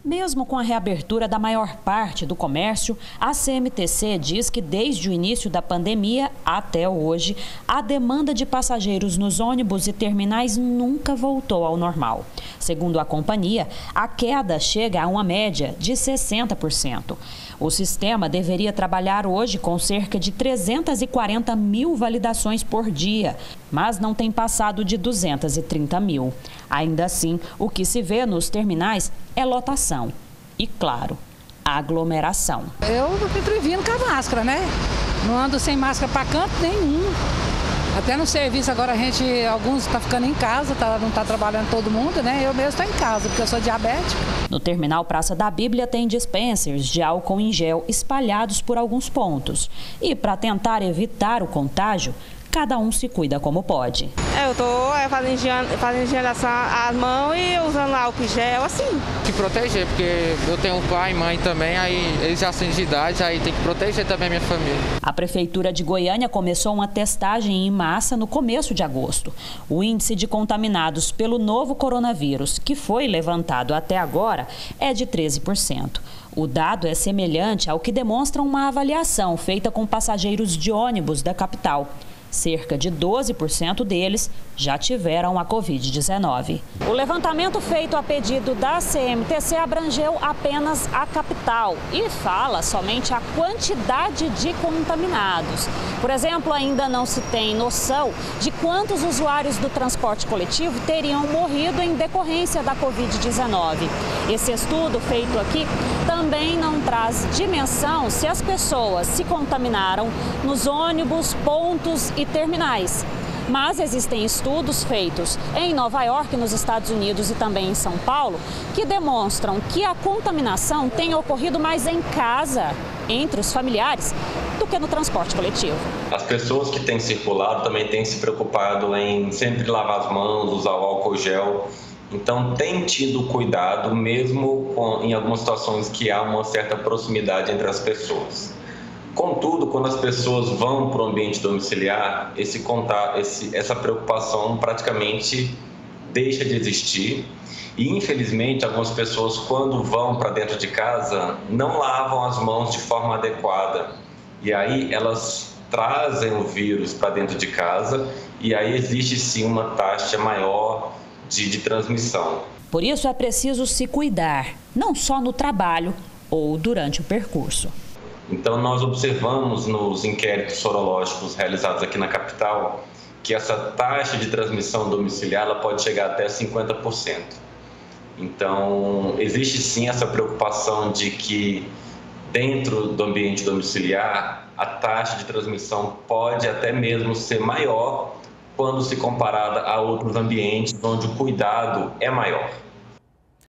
Mesmo com a reabertura da maior parte do comércio, a CMTC diz que desde o início da pandemia até hoje, a demanda de passageiros nos ônibus e terminais nunca voltou ao normal. Segundo a companhia, a queda chega a uma média de 60%. O sistema deveria trabalhar hoje com cerca de 340 mil validações por dia, mas não tem passado de 230 mil. Ainda assim, o que se vê nos terminais é lotação e, claro, aglomeração. Eu me previno com a máscara, né? Não ando sem máscara para canto nenhum. Até no serviço agora alguns estão ficando em casa, não está trabalhando todo mundo, né? Eu mesmo estou em casa, porque eu sou diabética. No terminal Praça da Bíblia tem dispensers de álcool em gel espalhados por alguns pontos. E para tentar evitar o contágio, cada um se cuida como pode. Eu estou fazendo higienização às mãos e usando álcool em gel, assim. Que proteger, porque eu tenho pai e mãe também, aí eles já são de idade, aí tem que proteger também a minha família. A Prefeitura de Goiânia começou uma testagem em massa no começo de agosto. O índice de contaminados pelo novo coronavírus, que foi levantado até agora, é de 13%. O dado é semelhante ao que demonstra uma avaliação feita com passageiros de ônibus da capital. Cerca de 12% deles já tiveram a Covid-19. O levantamento feito a pedido da CMTC abrangeu apenas a capital e fala somente a quantidade de contaminados. Por exemplo, ainda não se tem noção de quantos usuários do transporte coletivo teriam morrido em decorrência da Covid-19. Esse estudo feito aqui também não traz dimensão se as pessoas se contaminaram nos ônibus, pontos e terminais. Mas existem estudos feitos em Nova York, nos Estados Unidos e também em São Paulo, que demonstram que a contaminação tem ocorrido mais em casa, entre os familiares, do que no transporte coletivo. As pessoas que têm circulado também têm se preocupado em sempre lavar as mãos, usar o álcool gel. Então, tem tido cuidado, mesmo em algumas situações que há uma certa proximidade entre as pessoas. Contudo, quando as pessoas vão para o ambiente domiciliar, essa preocupação praticamente deixa de existir. E, infelizmente, algumas pessoas, quando vão para dentro de casa, não lavam as mãos de forma adequada. E aí elas trazem o vírus para dentro de casa e aí existe sim uma taxa maior de transmissão. Por isso é preciso se cuidar, não só no trabalho ou durante o percurso. Então nós observamos nos inquéritos sorológicos realizados aqui na capital que essa taxa de transmissão domiciliar ela pode chegar até 50%. Então existe sim essa preocupação de que dentro do ambiente domiciliar a taxa de transmissão pode até mesmo ser maior quando se comparada a outros ambientes onde o cuidado é maior.